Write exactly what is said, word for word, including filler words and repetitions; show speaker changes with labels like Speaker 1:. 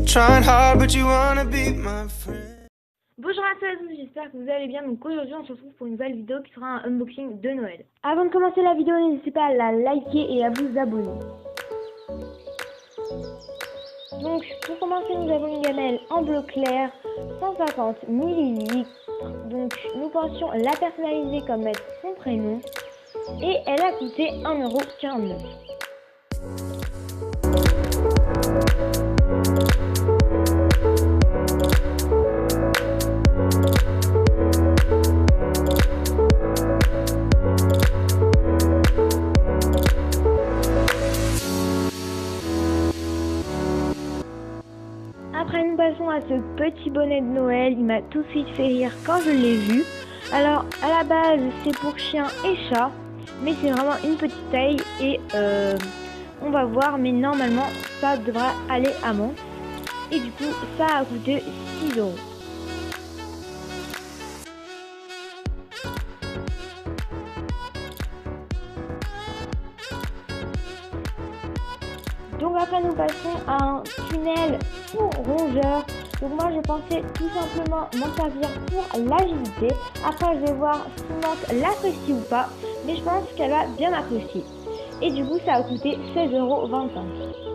Speaker 1: trying hard, but you wanna be my friend.
Speaker 2: Bonjour à tous et à tous, j'espère que vous allez bien. Donc aujourd'hui on se retrouve pour une nouvelle vidéo qui sera un unboxing de Noël. Avant de commencer la vidéo, n'hésitez pas à la liker et à vous abonner. Donc pour commencer, nous avons une gamelle en bleu clair, cent cinquante millilitres. Donc nous pensions la personnaliser comme mettre son prénom. Et elle a coûté un euro quarante-neuf. Après, nous passons à ce petit bonnet de Noël. Il m'a tout de suite fait rire quand je l'ai vu. Alors, à la base, c'est pour chien et chat, mais c'est vraiment une petite taille et euh, on va voir. Mais normalement, ça devra aller à Mons. Et du coup, ça a coûté six euros. Donc après nous passons à un tunnel pour rongeur. Donc moi je pensais tout simplement m'en servir pour l'agilité. Après je vais voir si Mons l'apprécie ou pas. Mais je pense qu'elle a bien apprécié. Et du coup ça a coûté seize euros vingt-cinq.